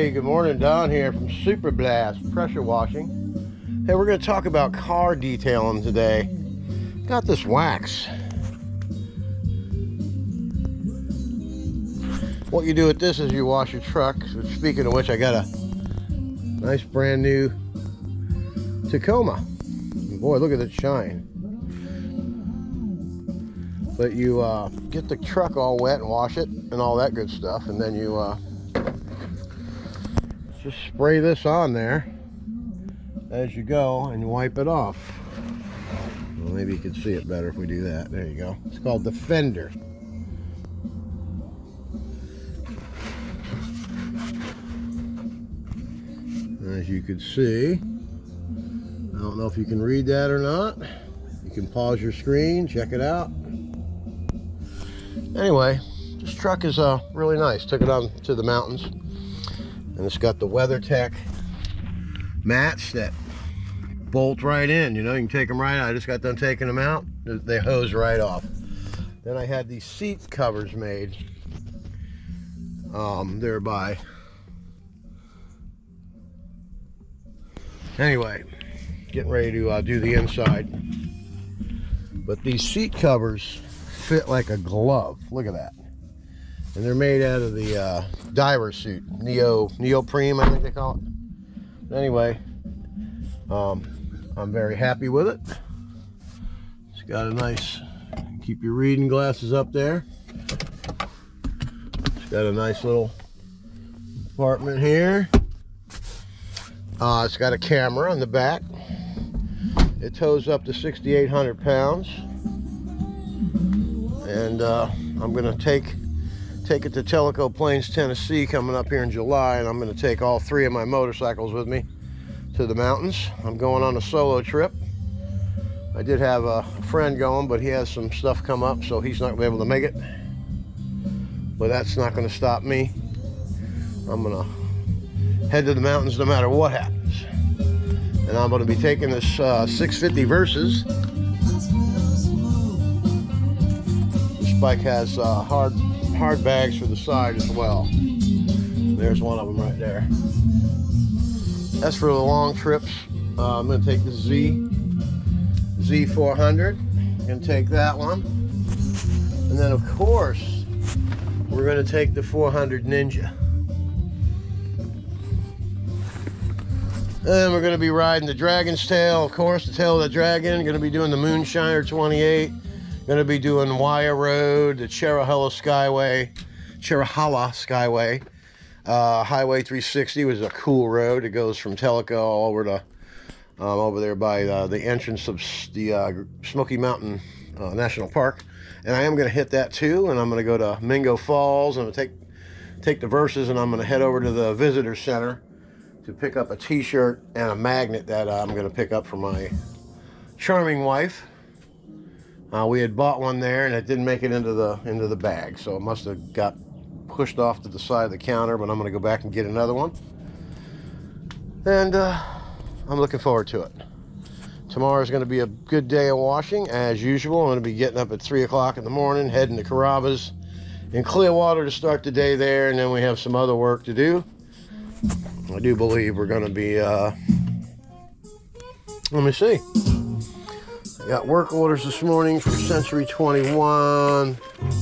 Hey, good morning. Don here from Super Blast Pressure Washing. Hey, we're going to talk about car detailing today. Got this wax. What you do with this is you wash your truck. Speaking of which, I got a nice brand new Tacoma. Boy, look at it shine. But you get the truck all wet and wash it and all that good stuff, and then you just spray this on there as you go and wipe it off. Well, maybe you can see it better if we do that. There you go. It's called Defender. As you can see, I don't know if you can read that or not. You can pause your screen, check it out. Anyway, this truck is really nice. Took it on to the mountains, and it's got the WeatherTech mats that bolt right in. You know, you can take them right out. I just got done taking them out. They hose right off. Then I had these seat covers made. Thereby. Anyway, getting ready to do the inside. But these seat covers fit like a glove. Look at that. And they're made out of the diver suit, neoprene, I think they call it. Anyway, I'm very happy with it. It's got a nice, keep your reading glasses up there. It's got a nice little compartment here. It's got a camera on the back. It tows up to 6,800 pounds. And I'm gonna take it to Tellico Plains, Tennessee, coming up here in July, and I'm gonna take all 3 of my motorcycles with me to the mountains. I'm going on a solo trip. I did have a friend going, but he has some stuff come up, so he's not gonna be able to make it. But that's not gonna stop me. I'm gonna head to the mountains no matter what happens. And I'm gonna be taking this 650 Versus. Bike has hard bags for the side as well. There's one of them right there. That's for the long trips. I'm going to take the Z400 and take that one. And then of course we're going to take the 400 Ninja. And we're going to be riding the Dragon's Tail, of course, the tail of the dragon. Going to be doing the Moonshiner 28. Going to be doing Wire Road, the Cherahalla Skyway. Highway 360 was a cool road. It goes from Tellico all over to over there by the entrance of the Smoky Mountain National Park. And I am going to hit that too. And I'm going to go to Mingo Falls. I'm going to take the Versus, and I'm going to head over to the Visitor Center to pick up a t-shirt and a magnet that I'm going to pick up for my charming wife. We had bought one there, and it didn't make it into the bag, so it must have got pushed off to the side of the counter. But I'm going to go back and get another one, and I'm looking forward to it. Tomorrow is going to be a good day of washing as usual. I'm going to be getting up at 3 o'clock in the morning, heading to Carrabba's in Clearwater to start the day there, and then we have some other work to do. I do believe we're going to be let me see. Got work orders this morning for Century 21.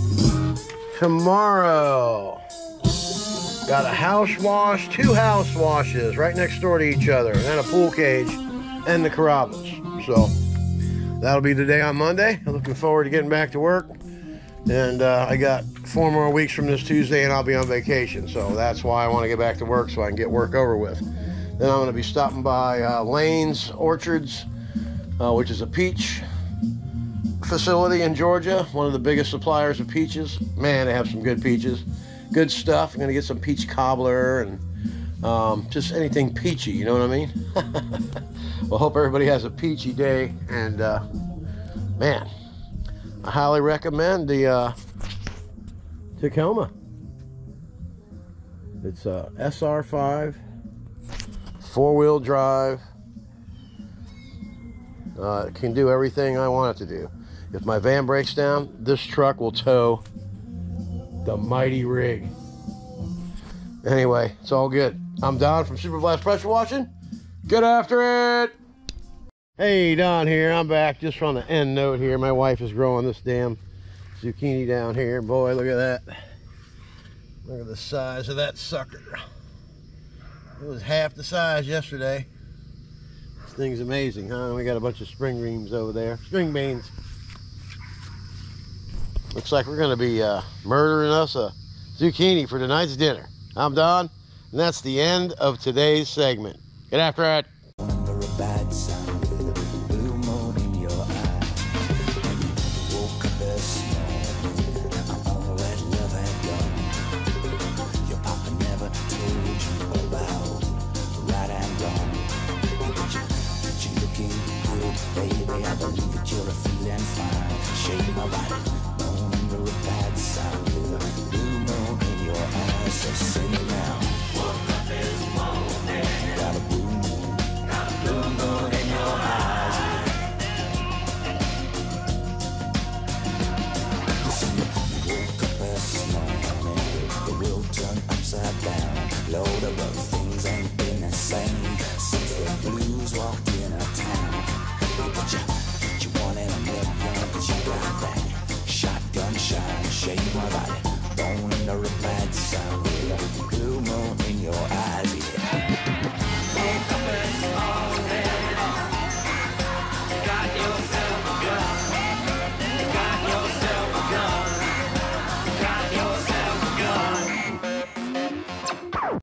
Tomorrow, got a house wash, 2 house washes right next door to each other, and then a pool cage and the Carrabba's. So that'll be the day on Monday. I'm looking forward to getting back to work. And I got 4 more weeks from this Tuesday, and I'll be on vacation. So that's why I want to get back to work, so I can get work over with. Then I'm going to be stopping by Lane's Orchards, which is a peach facility in Georgia, one of the biggest suppliers of peaches. Man, they have some good peaches, good stuff. I'm gonna get some peach cobbler and just anything peachy, you know what I mean? Well, hope everybody has a peachy day, and man, I highly recommend the Tacoma. It's a SR5 4-wheel drive. It can do everything I want it to do. If my van breaks down, this truck will tow the mighty rig. Anyway, it's all good. I'm Don from Super Blast Pressure Washing. Get after it! Hey, Don here. I'm back just on the end note here. My wife is growing this damn zucchini down here. Boy, look at that. Look at the size of that sucker. It was half the size yesterday. This thing's amazing, huh? We got a bunch of string beans over there. String beans. Looks like we're going to be murdering us a zucchini for tonight's dinner. I'm Don, and that's the end of today's segment. Get after it. Under a bad sun with a blue moon in your eye. You woke up this morning, all that love had gone. Your papa never told you about right and wrong. But you're looking good, baby. I believe that you're feeling fine. Shake my body, born under a bad sun with a blue moon in your eyes. So sing it now. Woke up this morning, got a blue moon. Blue moon in your eyes. Listen, you woke up this morning, the world turned upside down. Lord, about things ain't been the same since the blues walked in our town. But you wanted a million, 'cause you got that shotgun shine. Shake my body, born under a bad sun with a blue moon in your eyes.